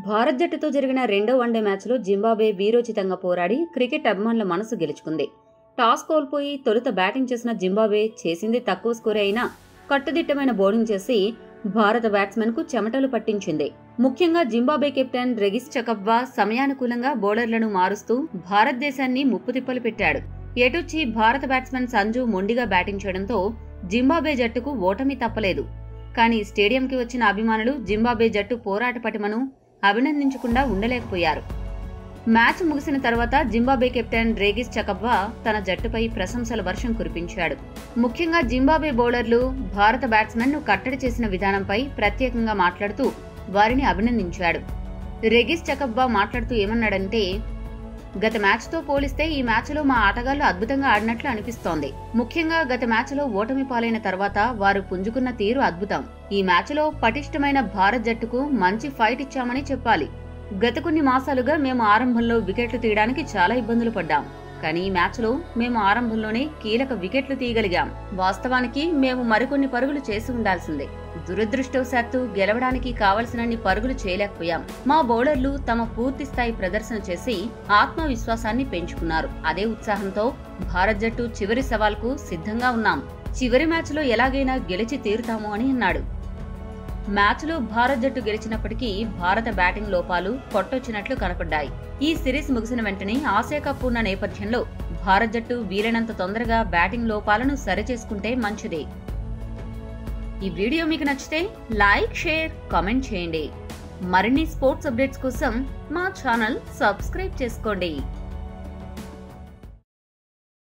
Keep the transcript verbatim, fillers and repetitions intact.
భారత్ జట్టుతో జరిగిన రెండో వన్డే మ్యాచ్లో జింబాబ్వే వీరోచితంగా పోరాడి క్రికెట్ అభిమానుల మనసు గెలుచుకుంది. టాస్ కోల్పోయి తొలుత బ్యాటింగ్ చేసిన జింబాబ్వే చేసింది తక్కువ స్కోరే అయినా కట్టుదిట్టమైన బౌలింగ్ చేసి భారత బ్యాట్స్మెన్ కు చెమటలు పట్టించింది. ముఖ్యంగా జింబాబ్వే కెప్టెన్ రెగిస్ చకబ్వా సమయానుకూలంగా బౌలర్లను మారుస్తూ భారతదేశాన్ని ముప్పుతిప్పలు పెట్టాడు. ఎటొచ్చి భారత బ్యాట్స్మెన్ సంజు మొండిగా బ్యాటింగ్ చేయడంతో జింబాబ్వే జట్టుకు ఓటమి తప్పలేదు. కానీ స్టేడియంకి వచ్చిన అభిమానులు జింబాబ్వే జట్టు పోరాట పటిమను అభినందించకుండా ఉండలేకపోయారు. మ్యాచ్ ముగిసిన తర్వాత జింబాబ్వే కెప్టెన్ రెగిస్ చకబ్వా తన జట్టుపై ప్రశంసల వర్షం కురిపించాడు. ముఖ్యంగా జింబాబ్వే బౌలర్లు భారత బ్యాట్స్మెన్ ను కట్టడి చేసిన విధానంపై ప్రత్యేకంగా మాట్లాడుతూ వారిని అభినందించాడు. రెగిస్ చకబ్వా మాట్లాడుతూ ఏమన్నాడంటే, గత మ్యాచ్ తో పోలిస్తే ఈ మ్యాచ్ లో మా ఆటగాళ్లు అద్భుతంగా ఆడినట్లు అనిపిస్తోంది. ముఖ్యంగా గత మ్యాచ్ లో ఓటమి పాలైన తర్వాత వారు పుంజుకున్న తీరు అద్భుతం. ఈ మ్యాచ్ లో పటిష్టమైన భారత్ జట్టుకు మంచి ఫైట్ ఇచ్చామని చెప్పాలి. గత కొన్ని మాసాలుగా మేము ఆరంభంలో వికెట్లు తీయడానికి చాలా ఇబ్బందులు పడ్డాం. కానీ ఈ మ్యాచ్ లో మేము ఆరంభంలోనే కీలక వికెట్లు తీయగలిగాం. వాస్తవానికి మేము మరికొన్ని పరుగులు చేసి ఉండాల్సిందే. దురదృష్టవశాత్తు గెలవడానికి కావలసినన్ని పరుగులు చేయలేకపోయాం. మా బౌలర్లు తమ పూర్తి స్థాయి ప్రదర్శన చేసి ఆత్మవిశ్వాసాన్ని పెంచుకున్నారు. అదే ఉత్సాహంతో భారత్ జట్టు చివరి సవాల్కు సిద్ధంగా ఉన్నాం. చివరి మ్యాచ్ లో ఎలాగైనా గెలిచి తీరుతాము అని అన్నాడు. మ్యాచ్లో భారత్ జట్టు గెలిచినప్పటికీ భారత బ్యాటింగ్ లోపాలు కొట్టొచ్చినట్లు కనపడ్డాయి. ఈ సిరీస్ ముగిసిన వెంటనే ఆసియా కప్ ఉన్న నేపథ్యంలో భారత్ జట్టు వీలైనంత తొందరగా బ్యాటింగ్ లోపాలను సరిచేసుకుంటే మంచిదే. ఈ వీడియో మీకు నచ్చితే లైక్, షేర్, కామెంట్ చేయండి. మరిన్ని స్పోర్ట్స్ అప్డేట్స్ కోసం మా ఛానల్ సబ్స్క్రైబ్ చేసుకోండి.